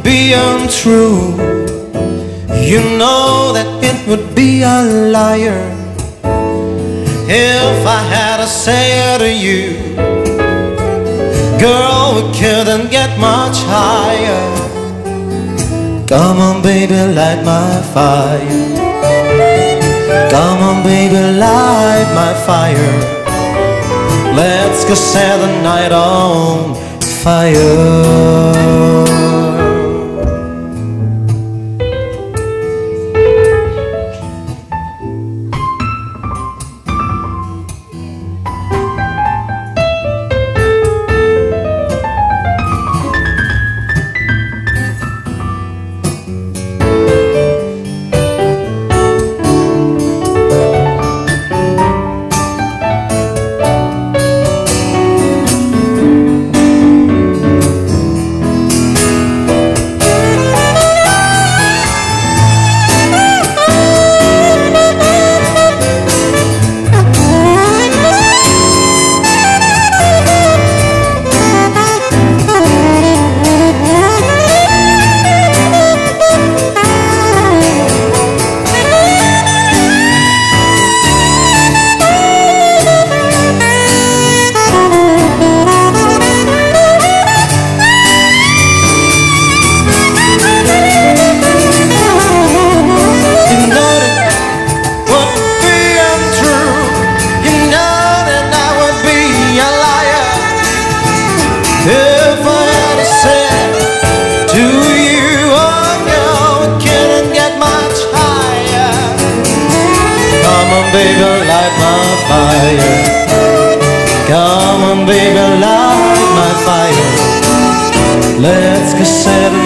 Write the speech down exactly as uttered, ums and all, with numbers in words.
be untrue. You know that it would be a liar if I had to say it to you. Girl, we couldn't get much higher. Come on baby, light my fire. Come on baby, light my fire. Let's go set the night on fire. Baby, light my fire. Come on, baby, light my fire. Let's go set